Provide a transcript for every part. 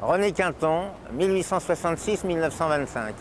René Quinton, 1866-1925.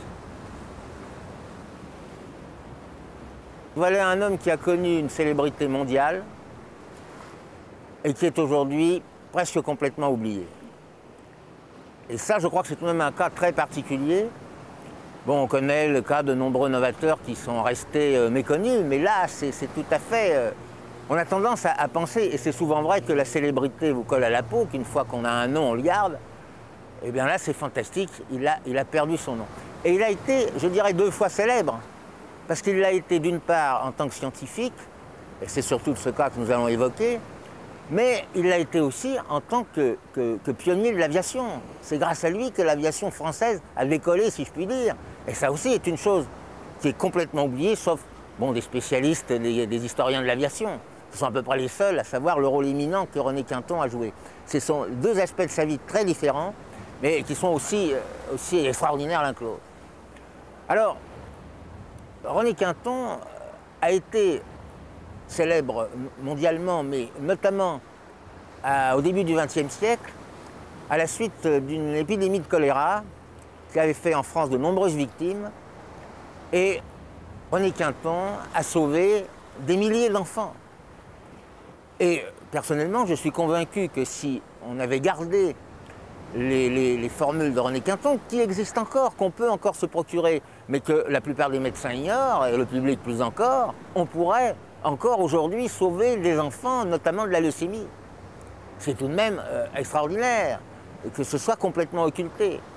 Voilà un homme qui a connu une célébrité mondiale et qui est aujourd'hui presque complètement oublié. Et ça, je crois que c'est tout de même un cas très particulier. Bon, on connaît le cas de nombreux novateurs qui sont restés méconnus, mais là, c'est tout à fait... on a tendance à penser, et c'est souvent vrai, que la célébrité vous colle à la peau, qu'une fois qu'on a un nom, on le garde. Eh bien là, c'est fantastique, il a perdu son nom. Et il a été, je dirais, 2 fois célèbre, parce qu'il l'a été d'une part en tant que scientifique, et c'est surtout ce cas que nous allons évoquer, mais il l'a été aussi en tant que pionnier de l'aviation. C'est grâce à lui que l'aviation française a décollé, si je puis dire. Et ça aussi est une chose qui est complètement oubliée, sauf bon, des spécialistes, des historiens de l'aviation. Ce sont à peu près les seuls à savoir le rôle éminent que René Quinton a joué. Ce sont 2 aspects de sa vie très différents, mais qui sont aussi extraordinaires l'un que l'autre. Alors, René Quinton a été célèbre mondialement, mais notamment au début du XXe siècle, à la suite d'une épidémie de choléra qui avait fait en France de nombreuses victimes. Et René Quinton a sauvé des milliers d'enfants. Et personnellement, je suis convaincu que si on avait gardé les formules de René Quinton, qui existent encore, qu'on peut encore se procurer, mais que la plupart des médecins ignorent, et le public plus encore, on pourrait encore aujourd'hui sauver des enfants, notamment de la leucémie. C'est tout de même extraordinaire que ce soit complètement occulté.